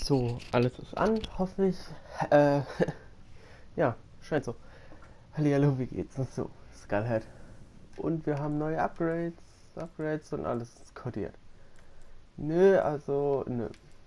So, alles ist an, hoffe ich. Ja, scheint so. Hallihallo, wie geht's? So, Skullhead. Und wir haben neue Upgrades und alles ist kodiert. Nö, also, nö.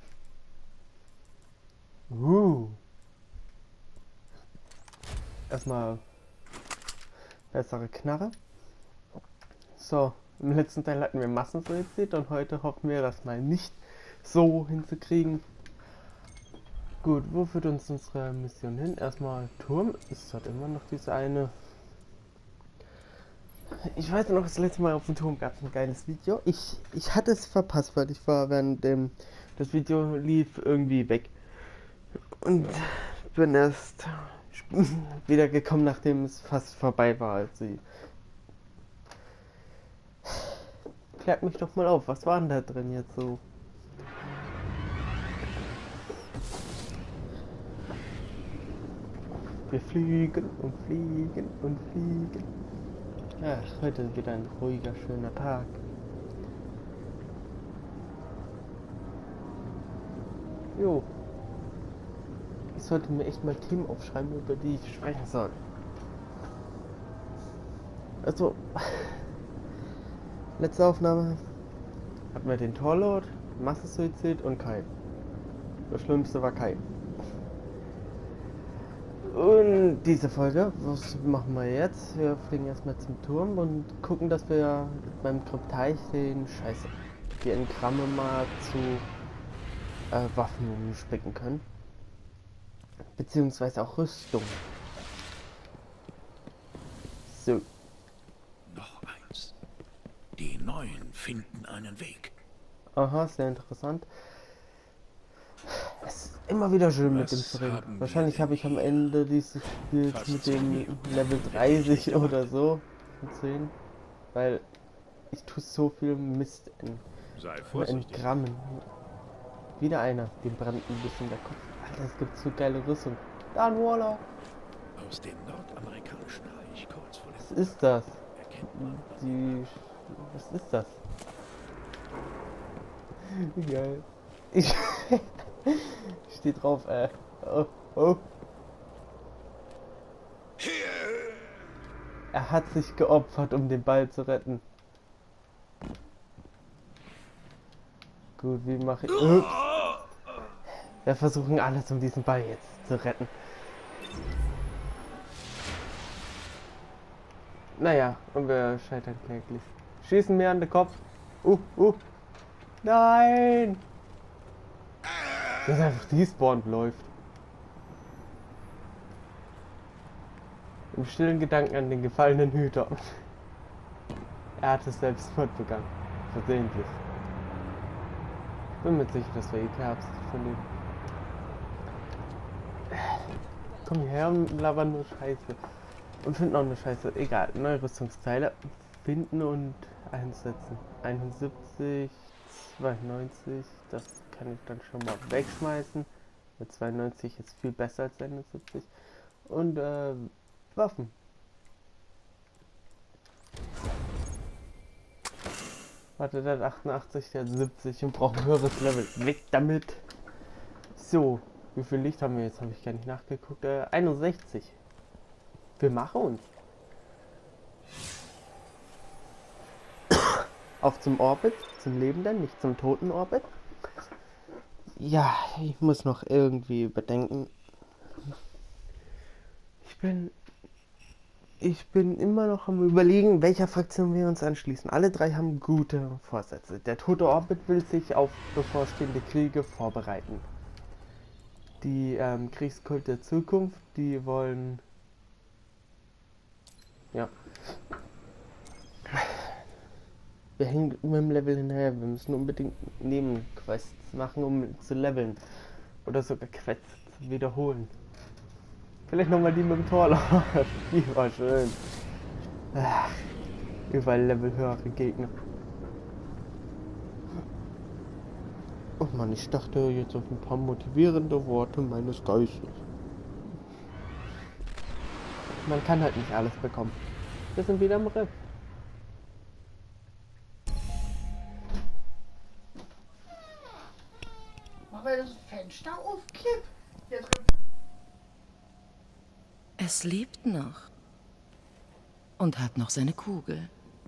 Erstmal bessere Knarre. So, im letzten Teil hatten wir Massensuizid und heute hoffen wir, das mal nicht so hinzukriegen. Gut, wo führt uns unsere Mission hin? Erstmal Turm. Es hat immer noch diese eine. Ich weiß noch, das letzte Mal auf dem Turm gab es ein geiles Video. Ich hatte es verpasst, weil ich war während das Video lief irgendwie weg. Und bin erst wieder gekommen, nachdem es fast vorbei war. Also, klärt mich doch mal auf, was war denn da drin jetzt so? Wir fliegen und fliegen und fliegen. Ach, heute ist wieder ein ruhiger, schöner Tag. Jo. Ich sollte mir echt mal Themen aufschreiben, über die ich sprechen soll. Also, letzte Aufnahme hatten wir den Torlord, Massensuizid und Kai. Das Schlimmste war Kai. Und diese Folge, was machen wir jetzt? Wir fliegen erstmal zum Turm und gucken, dass wir beim Krypteich die Engramme mal zu Waffen umspicken können. Beziehungsweise auch Rüstung. So. Noch eins. Die Neuen finden einen Weg. Aha, sehr interessant. Es ist immer wieder schön mit dem Springen. Wahrscheinlich habe ich am Ende dieses Spiels mit dem Level 30 oder so gesehen. Weil ich tue so viel Mist in Grammen. Wieder einer, dem brannt ein bisschen der Kopf. Alter, es gibt so geile Rüstung. Da ein Waller. Aus dem nordamerikanischen Reich kurz vor Was ist das? Was ist das? Wie geil. Steht drauf, oh. Er hat sich geopfert, um den Ball zu retten. Gut, wie mache ich... Wir versuchen alles, um diesen Ball jetzt zu retten. Naja, und wir scheitern kläglich. Schießen mir an den Kopf. Nein! Das ist einfach despawned läuft. Im stillen Gedanken an den gefallenen Hüter. Er hat es Selbstmord begangen. Versehentlich. Bin mir sicher, dass wir Absicht von dem. Komm hierher und labern nur Scheiße. Und finden auch eine Scheiße. Egal, neue Rüstungsteile finden und einsetzen. 71, 92, das kann ich dann schon mal wegschmeißen. Mit 92 ist viel besser als 71. Und Waffen. Warte, der hat 88, der hat 70 und braucht ein höheres Level. Weg damit! So, wie viel Licht haben wir jetzt? Habe ich gar nicht nachgeguckt. 61. Wir machen uns. Auf zum Orbit, zum Lebenden, nicht zum toten Orbit. Ja, ich muss noch irgendwie bedenken. Ich bin immer noch am Überlegen, welcher Fraktion wir uns anschließen. Alle drei haben gute Vorsätze. Der tote Orbit will sich auf bevorstehende Kriege vorbereiten. Die Kriegskult der Zukunft, die wollen... Ja. Wir hängen mit dem Level hinterher. Wir müssen unbedingt Nebenquests machen, um zu leveln. Oder sogar Quests wiederholen. Vielleicht nochmal die mit dem Torlord. Die war schön. Ach, überall Level höhere Gegner. Oh Mann, ich dachte jetzt auf ein paar motivierende Worte meines Geistes. Man kann halt nicht alles bekommen. Wir sind wieder im Riff. Mach mal das Fenster auf, Kipp. Jetzt Es lebt noch. Und hat noch seine Kugel.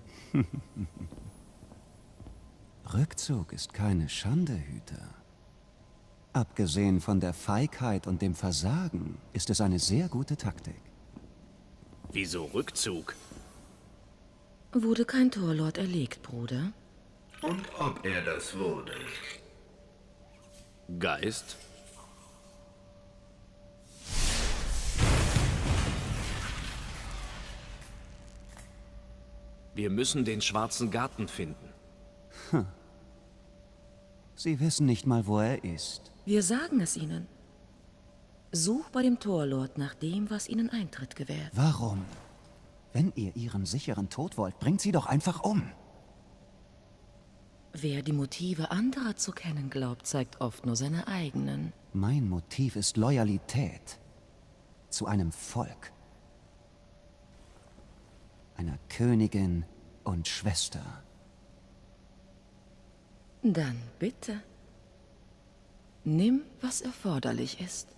Rückzug ist keine Schande, Hüter. Abgesehen von der Feigheit und dem Versagen ist es eine sehr gute Taktik. Wieso Rückzug? Wurde kein Torlord erlegt, Bruder? Und ob er das wurde. Geist? Wir müssen den schwarzen Garten finden. Sie wissen nicht mal, wo er ist. Wir sagen es ihnen. Such bei dem Torlord nach dem, was ihnen Eintritt gewährt. Warum? Wenn ihr ihren sicheren Tod wollt, bringt sie doch einfach um. Wer die Motive anderer zu kennen glaubt, zeigt oft nur seine eigenen. Mein Motiv ist Loyalität. Zu einem Volk. Einer Königin und Schwester. Dann bitte. Nimm, was erforderlich ist.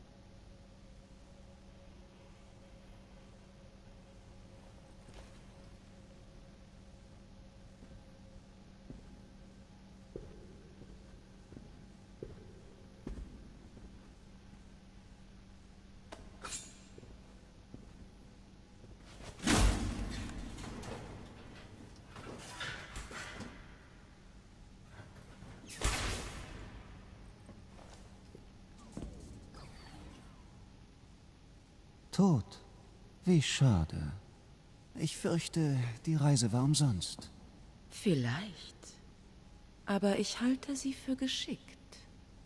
Tot. Wie schade. Ich fürchte, die Reise war umsonst. Vielleicht. Aber ich halte sie für geschickt.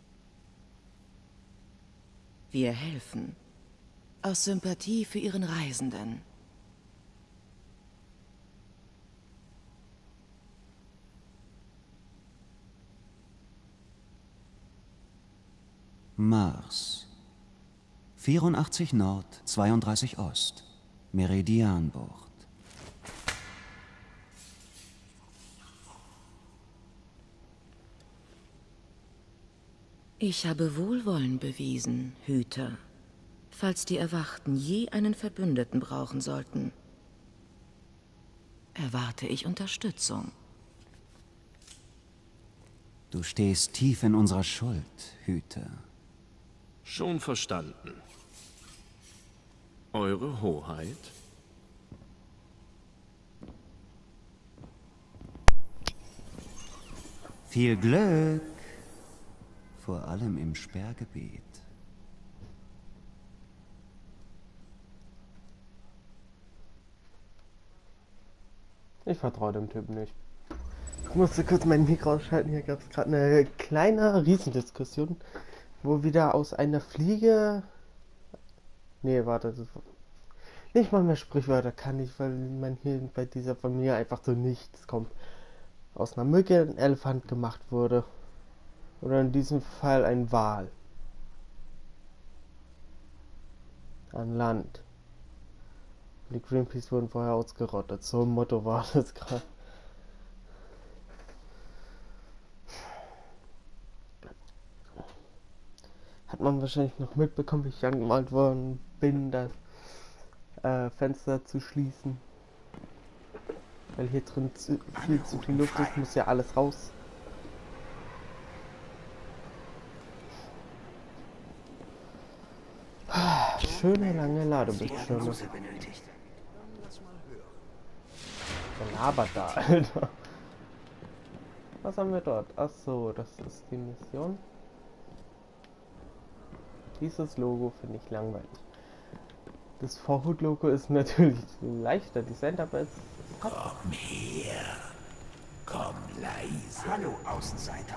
Wir helfen. Aus Sympathie für Ihren Reisenden. Mars. 84 Nord, 32 Ost. Meridianbucht. Ich habe Wohlwollen bewiesen, Hüter. Falls die Erwachten je einen Verbündeten brauchen sollten, erwarte ich Unterstützung. Du stehst tief in unserer Schuld, Hüter. Schon verstanden. Eure Hoheit? Viel Glück. Vor allem im Sperrgebiet. Ich vertraue dem Typen nicht. Ich musste kurz mein Mikro ausschalten. Hier gab es gerade eine kleine Riesendiskussion, wo wieder aus einer Fliege... Nee, warte, das nicht mal mehr Sprichwörter kann ich, weil man hier bei dieser Familie einfach so nichts kommt. Aus einer Mücke ein Elefant gemacht wurde. Oder in diesem Fall ein Wal. An Land. Die Greenpeace wurden vorher ausgerottet. So ein Motto war das gerade. Hat man wahrscheinlich noch mitbekommen, wie ich angemalt worden bin, das Fenster zu schließen. Weil hier drin viel zu viel Luft ist, muss ja alles raus. Schöne lange Ladebildschirme. Wer labert da, Alter? Was haben wir dort? Ach so, das ist die Mission. Dieses Logo finde ich langweilig. Das Vorhut-Logo ist natürlich leichter designt, aber es hat... Komm her. Komm leise. Hallo, Außenseiter.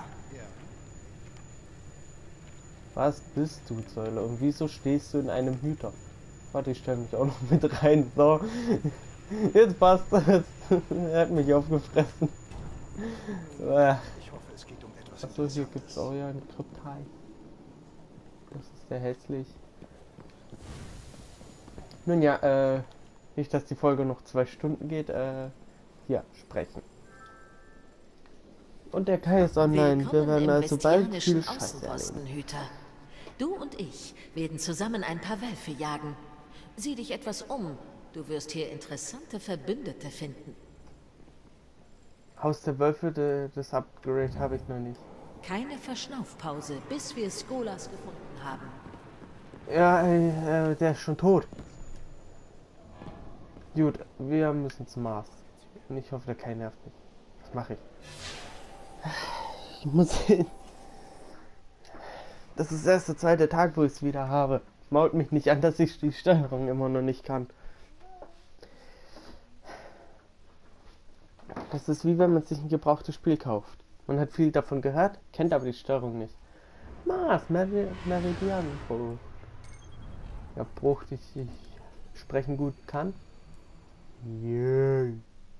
Was bist du, Säule? Und wieso stehst du in einem Hüter? Warte, ich stelle mich auch noch mit rein. So. Jetzt passt es. Er hat mich aufgefressen. Ich hoffe, es geht um etwas. Achso, hier gibt es auch ja einen Kryptai. Das ist sehr hässlich. Nun ja, nicht, dass die Folge noch 2 Stunden geht. Ja, sprechen. Und der Kai ist online. Wir werden also bald viel Vestianischen Scheiße erleben. Außenpostenhüter. Du und ich werden zusammen ein paar Wölfe jagen. Sieh dich etwas um. Du wirst hier interessante Verbündete finden. Haus der Wölfe, das Upgrade habe ich noch nicht. Keine Verschnaufpause, bis wir Skolas gefunden haben. Ja, der ist schon tot. Gut, wir müssen zum Mars. Und ich hoffe, der Kai nervt mich. Was mache ich? Ich muss hin. Das ist erst der zweite Tag, wo ich es wieder habe. Mault mich nicht an, dass ich die Steuerung immer noch nicht kann. Das ist wie wenn man sich ein gebrauchtes Spiel kauft. Man hat viel davon gehört, kennt aber die Steuerung nicht. Mars, Meridianbruch. Ja, Bruch, ich sprechen gut kann. Yay.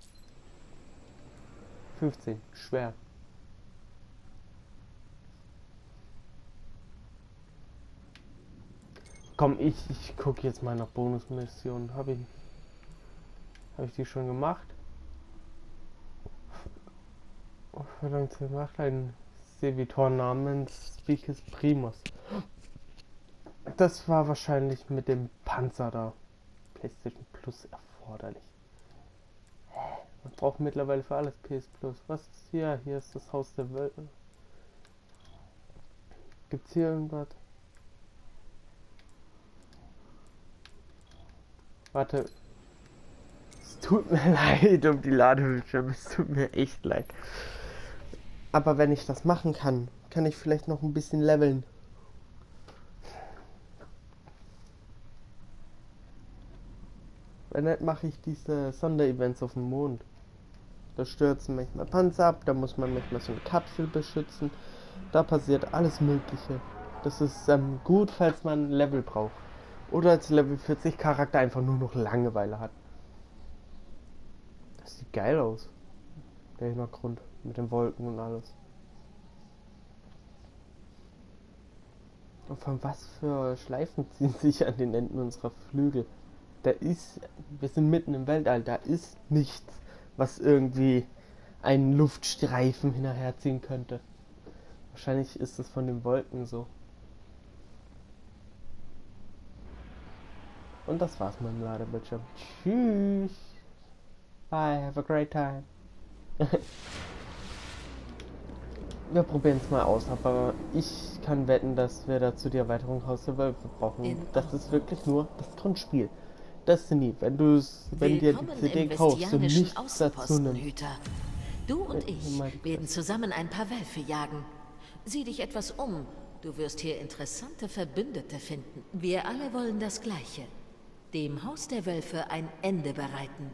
15, schwer. Komm, ich gucke jetzt mal nach Bonusmissionen. Habe ich die schon gemacht? Verlangt gemacht ein Servitor namens Vicus Primus. Das war wahrscheinlich mit dem Panzer da. PlayStation Plus erforderlich. Man braucht mittlerweile für alles PS Plus. Was ist hier? Hier ist das Haus der Wölfe. Gibt's hier irgendwas? Warte. Es tut mir leid um die Ladebildschirme. Es tut mir echt leid. Aber wenn ich das machen kann, kann ich vielleicht noch ein bisschen leveln. Wenn nicht, mache ich diese Sonderevents auf dem Mond. Da stürzen manchmal Panzer ab, da muss man manchmal so eine Kapsel beschützen. Da passiert alles Mögliche. Das ist gut, falls man Level braucht. Oder als Level 40 Charakter einfach nur noch Langeweile hat. Das sieht geil aus. Der Hintergrund mit den Wolken und alles. Und von was für Schleifen ziehen sich an den Enden unserer Flügel? Wir sind mitten im Weltall, da ist nichts, was irgendwie einen Luftstreifen hinterherziehen könnte. Wahrscheinlich ist es von den Wolken so. Und das war's mit dem Ladebildschirm. Tschüss. Bye, have a great time. Wir probieren es mal aus, aber ich kann wetten, dass wir dazu die Erweiterung Haus der Wölfe brauchen. Das ist wirklich nur das Grundspiel. Destiny, wenn dir die CD kaufst und nichts dazu nimmst. Du und ich werden zusammen ein paar Wölfe jagen. Sieh dich etwas um. Du wirst hier interessante Verbündete finden. Wir alle wollen das Gleiche. Dem Haus der Wölfe ein Ende bereiten.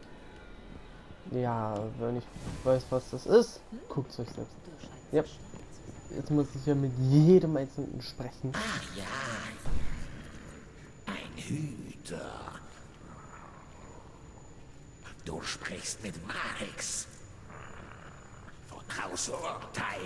Ja, wenn ich weiß, was das ist, guckt es euch selbst. Ja. Jetzt muss ich ja mit jedem Einzelnen sprechen. Ach ja, ein Hüter. Du sprichst mit Marix. Von Hausurteil.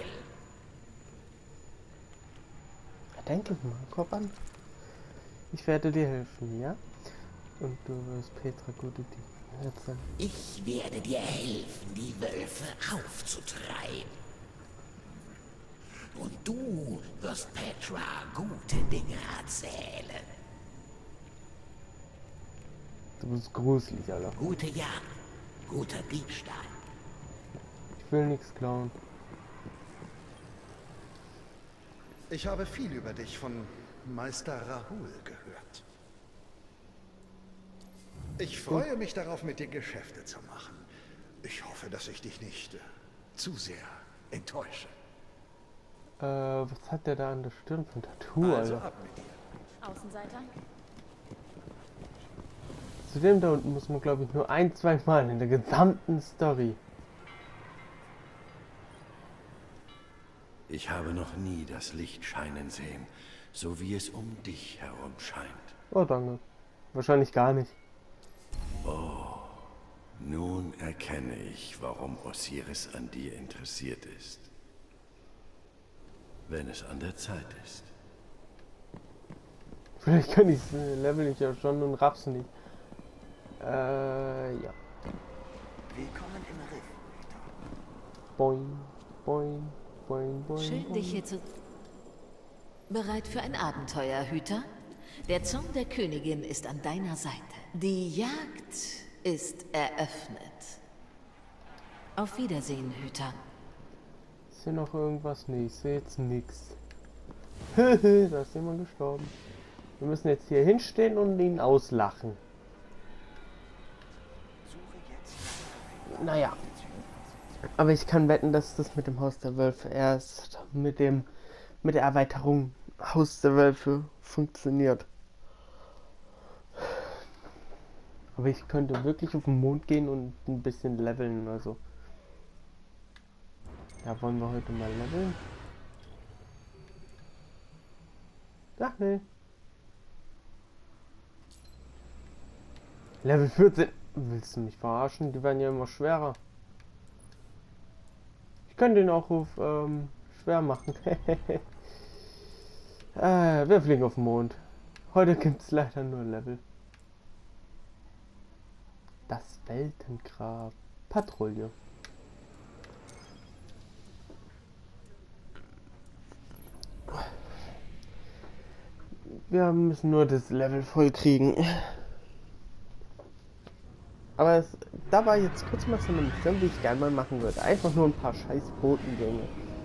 Denke mal, Kopf an. Ich werde dir helfen, ja? Und du wirst Petra gute Dinge erzählen. Ich werde dir helfen, die Wölfe aufzutreiben. Und du wirst Petra gute Dinge erzählen. Du bist gruselig, Alter. Gute Jagd, guter Diebstahl. Ich will nichts klauen. Ich habe viel über dich von Meister Rahul gehört. Ich freue mich darauf, mit dir Geschäfte zu machen. Ich hoffe, dass ich dich nicht zu sehr enttäusche. Was hat der da an der Stirn für ein Tattoo, Also Alter? ab mit dir. Außenseiter? Zu dem da unten muss man, glaube ich, nur ein-, zweimal in der gesamten Story. Ich habe noch nie das Licht scheinen sehen, so wie es um dich herum scheint. Oh, danke. Wahrscheinlich gar nicht. Nun erkenne ich, warum Osiris an dir interessiert ist. Wenn es an der Zeit ist. Vielleicht kann ich level ich ja schon und raff's nicht. Ja. Willkommen im Riff, Hüter. Boing. Boing, boing, boing. Schön, dich hier zu... Bereit für ein Abenteuer, Hüter? Der Zorn der Königin ist an deiner Seite. Die Jagd ist eröffnet. Auf Wiedersehen, Hüter. Ist hier noch irgendwas? Nee, ich sehe jetzt nichts. Da ist jemand gestorben. Wir müssen jetzt hier hinstehen und ihn auslachen. Naja. Aber ich kann wetten, dass das mit dem Haus der Wölfe erst mit der Erweiterung Haus der Wölfe funktioniert. Aber ich könnte wirklich auf den Mond gehen und ein bisschen leveln, also. Ja, wollen wir heute mal leveln? Ach nee. Level 14. Willst du mich verarschen? Die werden ja immer schwerer. Ich könnte den auch auf schwer machen. Wir fliegen auf den Mond. Heute gibt es leider nur Level. Das Weltengrab. Patrouille. Wir müssen nur das Level voll kriegen. Aber da war jetzt kurz mal so eine Mission, die ich gerne mal machen würde. Einfach nur ein paar scheiß Botengänge.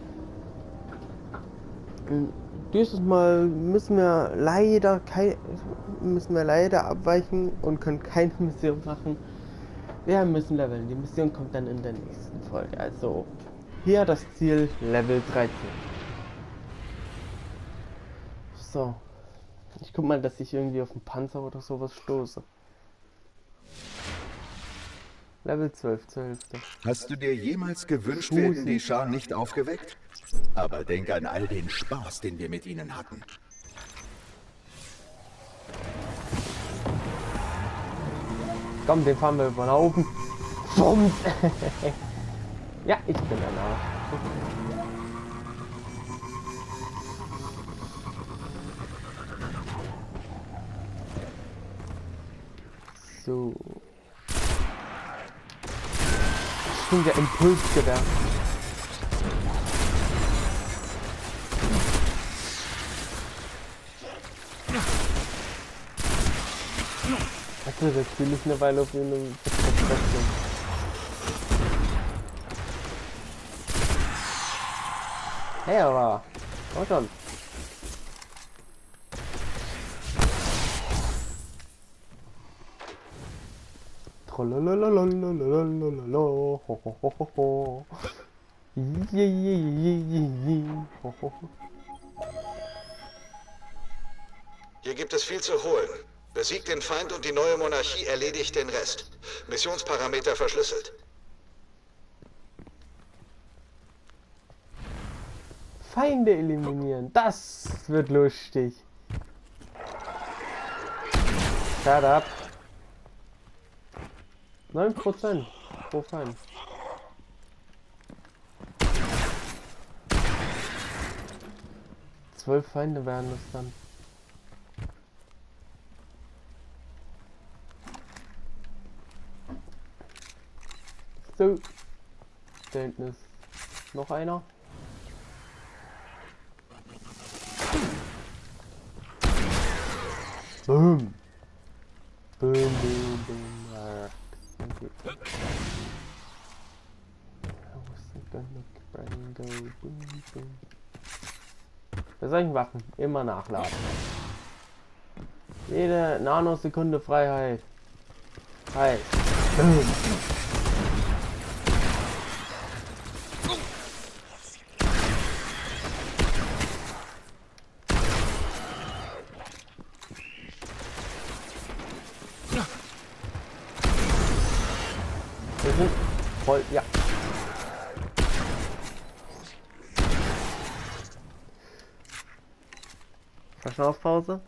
Dieses Mal müssen wir leider abweichen und können keine Mission machen. Wir müssen leveln. Die Mission kommt dann in der nächsten Folge. Also hier das Ziel Level 13. So. Ich guck mal, dass ich irgendwie auf den Panzer oder sowas stoße. Level 12 zur Hälfte. Hast du dir jemals gewünscht, wir hätten die Schar nicht aufgeweckt? Aber denk an all den Spaß, den wir mit ihnen hatten. Komm, den fahren wir über nach oben. Ja, ich bin danach. So. Schon der Impulsgewehr. Also das spiele ich eine Weile auf einem Vertrag. Hey, aber auch schon. Hier gibt es viel zu holen. Besiegt den Feind und die neue Monarchie erledigt den Rest. Missionsparameter verschlüsselt. Feinde eliminieren. Das wird lustig. Shut up. 9% pro Feind. Zwölf Feinde werden es dann. So. Da hinten ist noch einer. Boom. Boom, boom, boom. Bei solchen Waffen immer nachladen. Jede Nanosekunde Freiheit. Halt. Wir sind voll, ja. Verschnaufpause.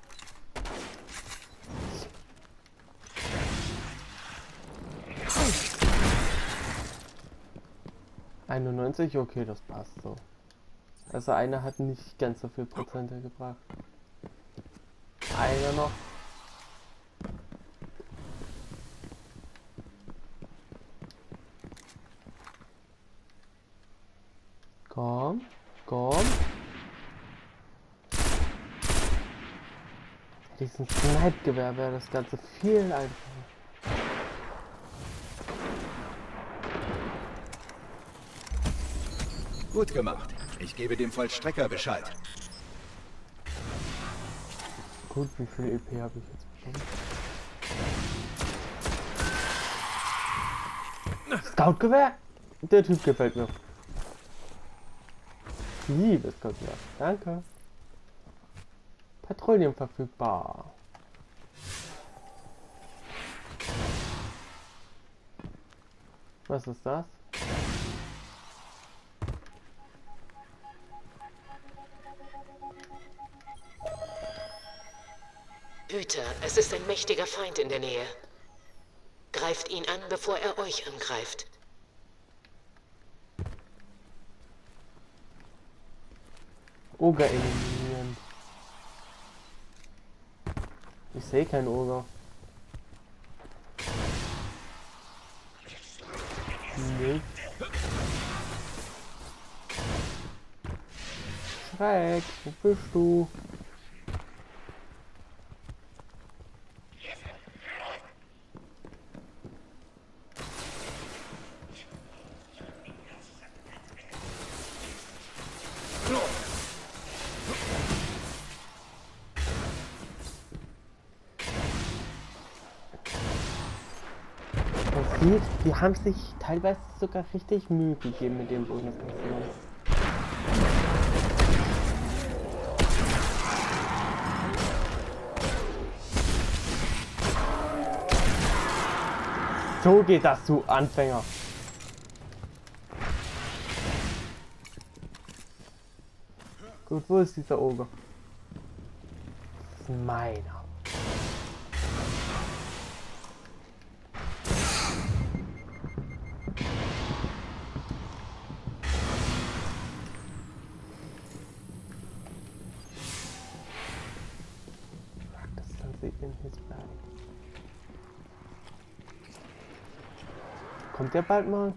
91, okay, das passt so. Also einer hat nicht ganz so viel Prozente gebracht. Einer noch. Komm, komm. Diesen Snipe-Gewehr wäre das Ganze viel einfacher. Gut gemacht. Ich gebe dem Vollstrecker Bescheid. Gut, wie viel EP habe ich jetzt bekommen? Scout-Gewehr? Der Typ gefällt mir. Liebes Scout-Gewehr. Danke. Patrouillen verfügbar. Was ist das? Hüter, es ist ein mächtiger Feind in der Nähe. Greift ihn an, bevor er euch angreift. Oger eliminieren. Ich sehe keinen Oger. Nee. Schreck, wo bist du? Die haben sich teilweise sogar richtig Mühe gegeben mit dem Bonusmission. So geht das, du Anfänger. Gut, wo ist dieser Oger? Das ist meiner. Kommt der bald mal?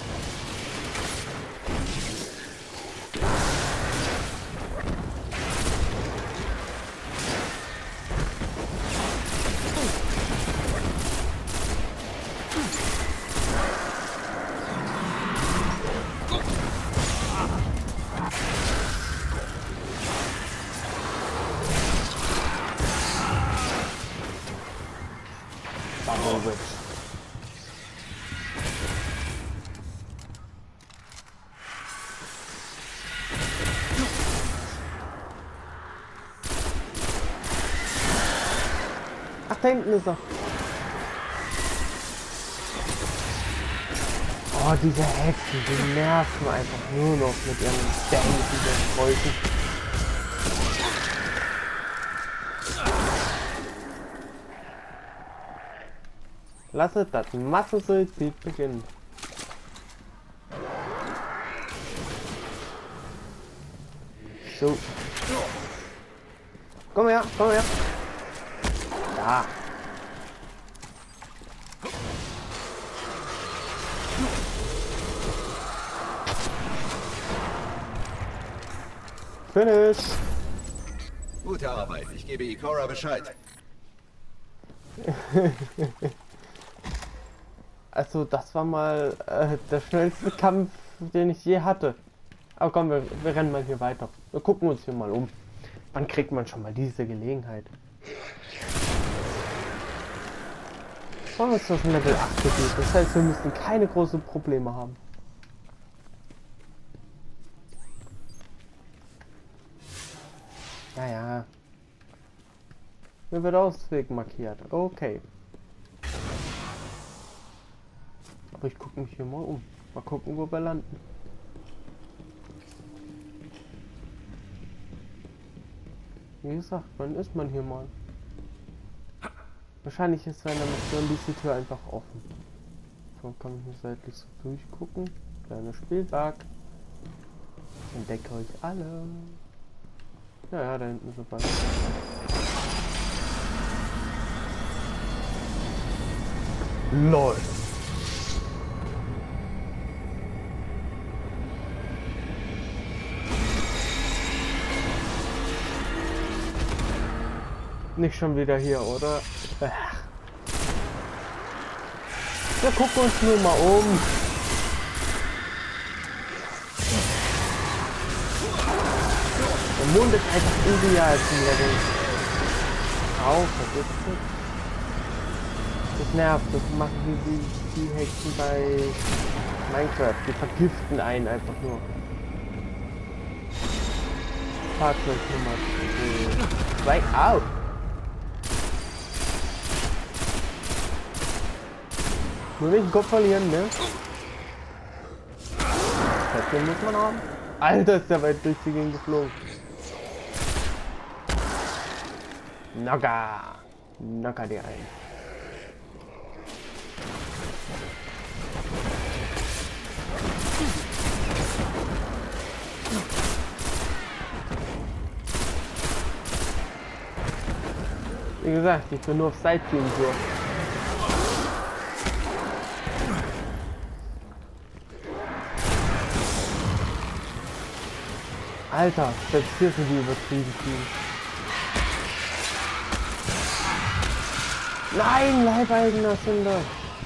Ach, da hinten ist er. Oh, diese Hexen, die nerven einfach nur noch mit ihren dämlichen Wolken. Lasset das Massensuizid beginnen. So. Komm her, komm her. Da. Finish. Gute Arbeit. Ich gebe Ikora Bescheid. Also das war mal der schnellste Kampf, den ich je hatte. Aber komm, wir rennen mal hier weiter. Wir gucken uns hier mal um. Wann kriegt man schon mal diese Gelegenheit? Oh, ist das ein Level 8 Gebiet. Das heißt, wir müssen keine großen Probleme haben. Naja. Mir wird Ausweg markiert. Okay. Aber ich gucke mich hier mal um. Mal gucken, wo wir landen. Wie gesagt, wann ist man hier mal? Wahrscheinlich ist bei einer Mission diese Tür einfach offen. So kann ich hier seitlich so durchgucken. Kleiner Spielberg. Entdecke euch alle. Ja, da hinten ist er bald. LOL. Nicht schon wieder hier, oder? Wir gucken uns nur mal um. Der Mond ist einfach ideal zum Leveln. Au, vergiss das. Das nervt, das machen die Hexen bei Minecraft. Die vergiften einen einfach nur. Fahrzeug Nummer 2. Au! Nur nicht den Kopf verlieren, ne? Das muss man haben. Alter, ist der weit durch die Gegend geflogen. Naga! Naga dir ein. Wie gesagt, ich bin nur auf Sightseeing-Tour. Alter, selbst hier sind die übertrieben viel. Nein, leibeigener Sünder!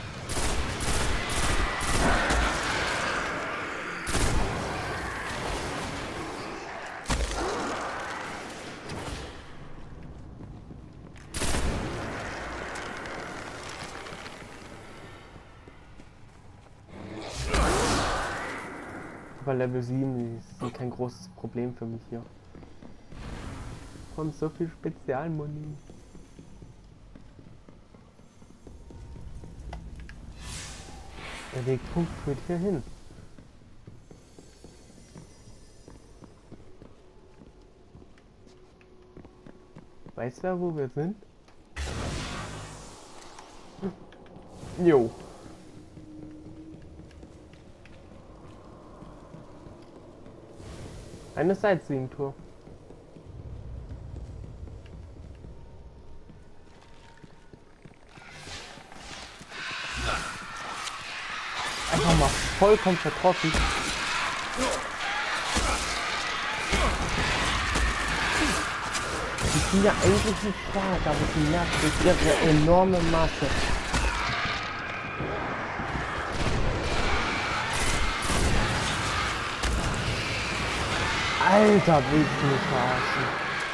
Aber Level 7 ist kein großes Problem für mich hier. Kommt so viel Spezialmuni. Der Wegpunkt führt hier hin. Weiß wer, wo wir sind? Jo. Eine Sightseeing-Tour. Einfach mal vollkommen vertroffen. Die sind ja eigentlich nicht stark, aber sie merkt durch ihre enorme Masse. Alter, willst du mich verarschen?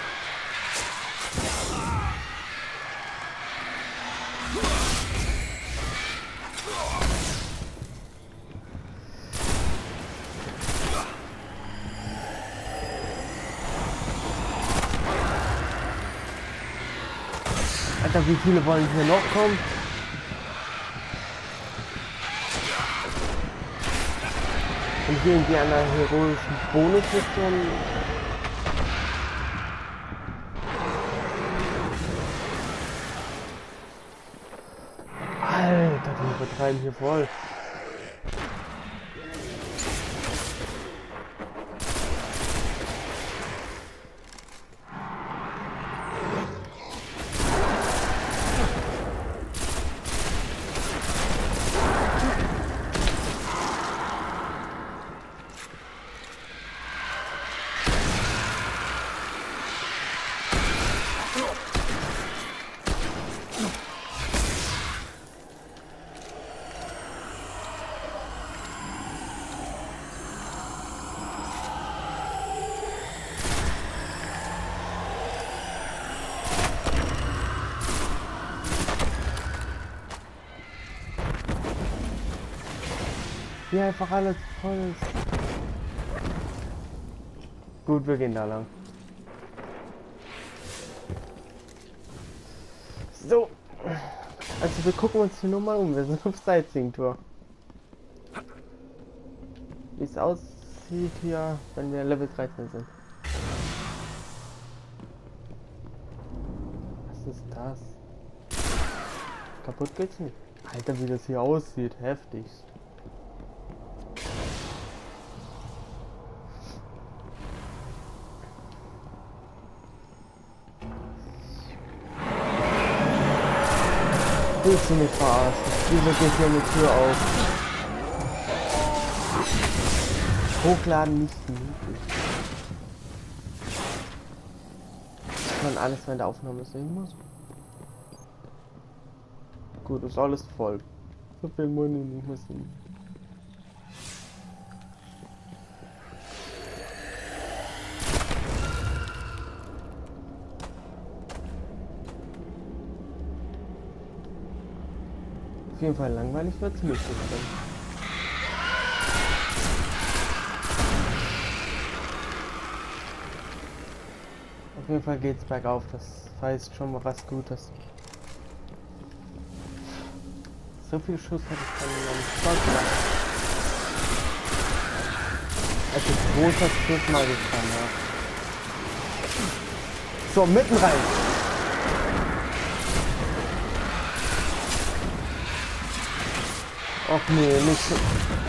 Alter, wie viele wollen hier noch kommen? Und hier in einer heroischen Bonusmission. Alter, die übertreiben hier voll. Hier einfach alles voll ist. Gut, wir gehen da lang. So. Also wir gucken uns hier nur mal um. Wir sind auf Sightseeing-Tour. Wie es aussieht hier, wenn wir Level 13 sind. Was ist das? Kaputt geht's nicht. Alter, wie das hier aussieht. Heftig. Willst du mich verarschen? Wieso geht hier eine Tür auf? Hochladen nicht möglich. schon alles in der Aufnahme sehen muss. Gut, ist alles voll. So viel Money nicht mehr sehen. Auf jeden Fall langweilig wird es nicht. Auf jeden Fall geht's bergauf, das heißt schon mal was Gutes. So viel Schuss hätte ich dann noch nicht gemacht. Es ist großer Schuss mal gefahren, ja. So, mitten rein! Och nee, nicht so.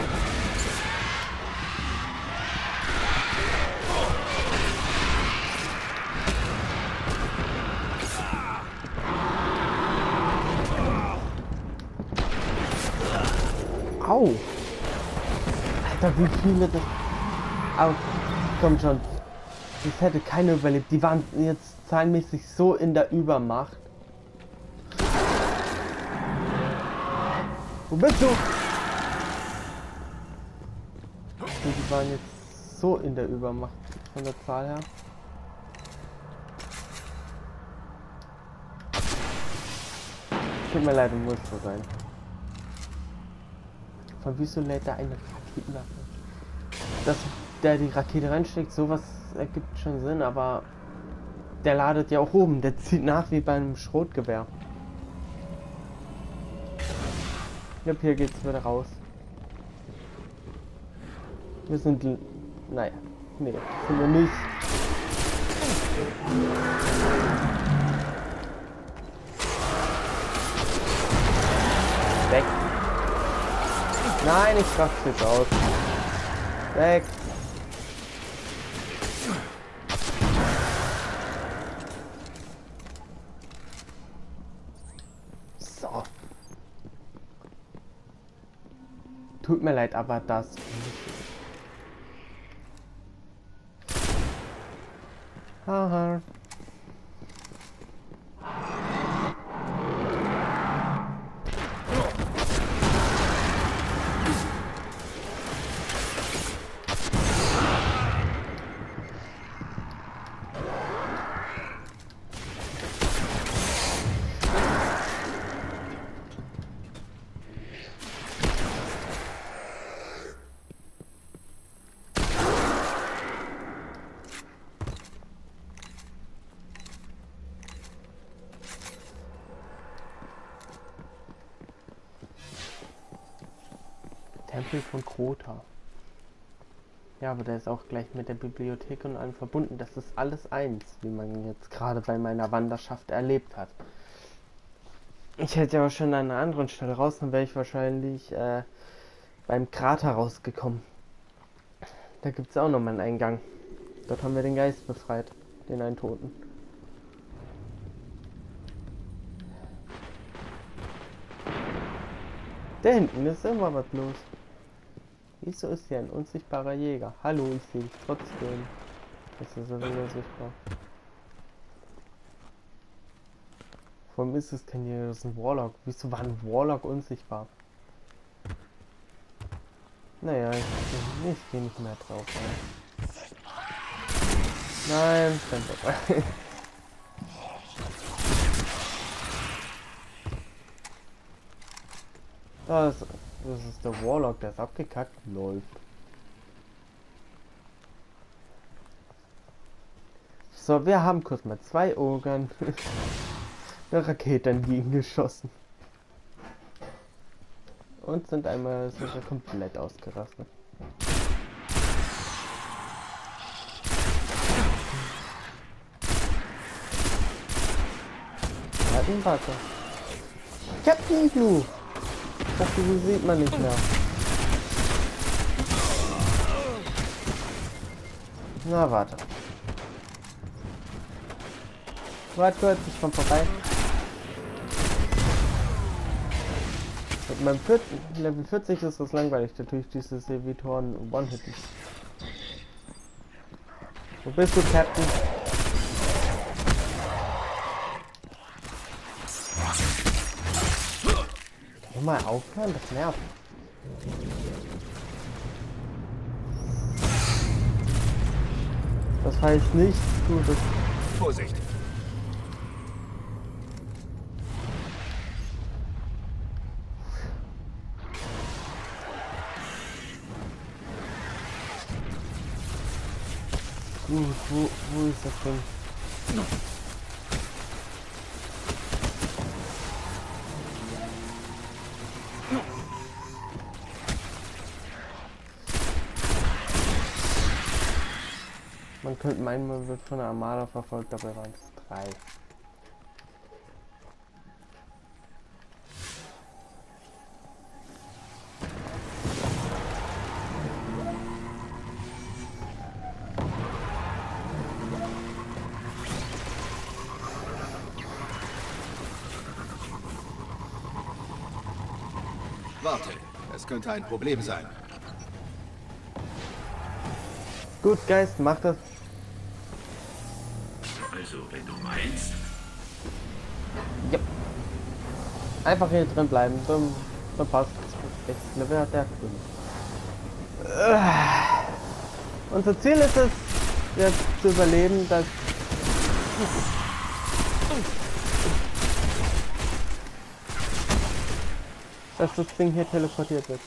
Au! Alter, wie viele das... Au, komm schon. Das hätte keiner überlebt. Die waren jetzt zahlenmäßig so in der Übermacht. Wo bist du? Die waren jetzt so in der Übermacht von der Zahl her. Tut mir leid, muss so sein. Von wieso lädt er eine Rakete nach? Dass der die Rakete reinsteckt, sowas ergibt schon Sinn, aber der ladet ja auch oben, der zieht nach wie bei einem Schrotgewehr. Ich glaube, hier geht's wieder raus. Wir sind... Naja, nee, sind wir nicht. Weg. Nein, ich raste jetzt aus. Weg. So. Tut mir leid, aber das... Haha. Tempel von Crota. Ja, aber der ist auch gleich mit der Bibliothek und allem verbunden. Das ist alles eins, wie man jetzt gerade bei meiner Wanderschaft erlebt hat. Ich hätte ja auch schon an einer anderen Stelle raus, dann wäre ich wahrscheinlich beim Krater rausgekommen. Da gibt es auch noch mal einen Eingang. Dort haben wir den Geist befreit, den einen Toten. Da hinten ist immer was los. Wieso ist hier ein unsichtbarer Jäger? Hallo, ich sehe dich trotzdem. Jetzt ist er wieder sichtbar. Vor allem ist es kein Jäger, das ist ein Warlock. Wieso war ein Warlock unsichtbar? Naja, ich gehe nicht mehr drauf ein. Nein, stand dabei. Das ist der Warlock, der ist abgekackt. Läuft. So, wir haben kurz mal 2 Ogern eine Rakete entgegengeschossen. Und sind einmal sogar komplett ausgerastet. Warte. Captain Igloo! Das sieht man nicht mehr. Na, warte. Warte kurz, ich komm vorbei. Mit meinem Level 40 ist das langweilig, natürlich diese Servitoren One-Hitten. Wo bist du, Captain? du mal aufhören? Das nervt. Das heißt nicht Gutes. Vorsicht! Gut, wo ist das Ding? Man könnte meinen, man wird von einer Armada verfolgt, dabei waren es 3. Warte, es könnte ein Problem sein. Gut, Geist, mach das. Also, wenn du meinst. Ja. Einfach hier drin bleiben, dann passt es. Level hat der 5. Unser Ziel ist es, jetzt zu überleben, dass das Ding hier teleportiert wird.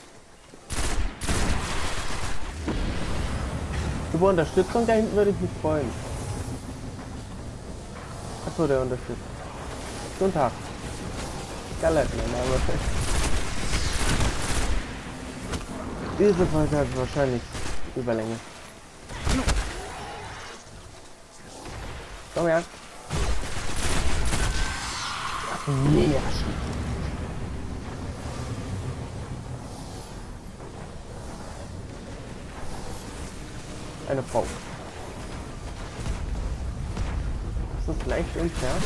Über Unterstützung da hinten würde ich mich freuen. Achso, der unterstützt. Guten Tag. Gallet, mein Name. Diese Folge hat wahrscheinlich Überlänge. Komm her. Mega. Eine Frau. Das ist leicht entfernt.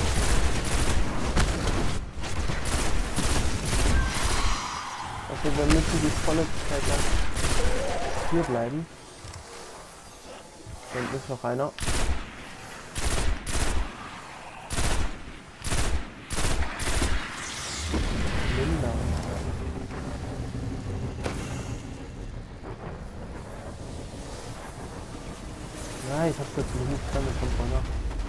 Also wir müssen die volle Zeit lang hier bleiben. Dann ist noch einer. Linda. Ja, ich hab's jetzt nicht damit von vorne.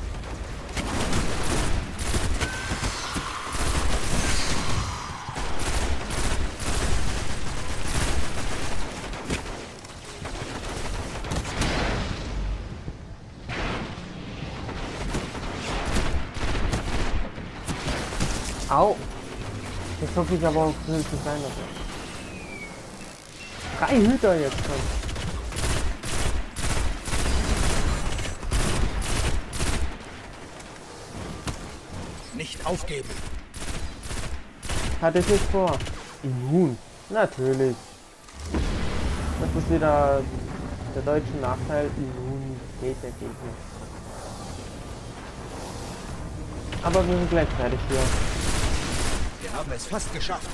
Au! Jetzt hoffe ich aber auch zu sein. 3 Hüter jetzt schon. Nicht aufgeben. Hatte ich nicht vor. Immun. Natürlich. Das ist wieder der deutsche Nachteil. Immunität der Gegner. Aber wir sind gleich fertig hier. Wir haben es fast geschafft.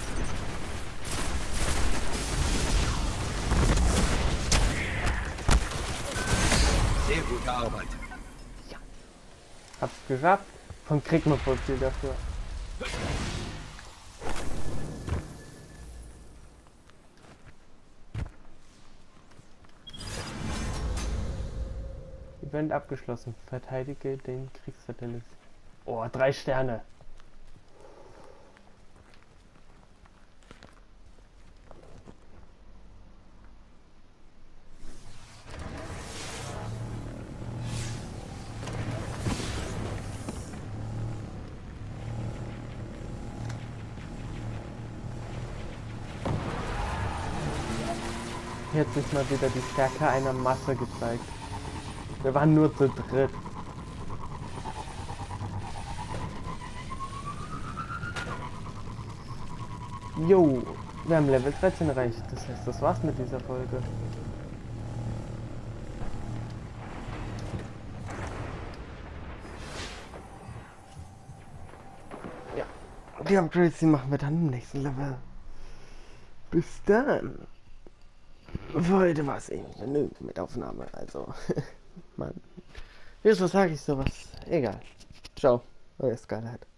Sehr gute Arbeit. Ja. Hab's geschafft. Von kriegt man voll viel dafür. Event abgeschlossen. Verteidige den Kriegssatellit. Oh, 3 Sterne. Hier hat sich mal wieder die Stärke einer Masse gezeigt. Wir waren nur zu dritt. Jo, wir haben Level 13 erreicht. Das heißt, das war's mit dieser Folge. Ja, die Upgrades, die machen wir dann im nächsten Level. Bis dann. Für heute war es eben genügend mit Aufnahme, also, Mann. Wieso sage ich sowas? Egal. Ciao, euer Skylight.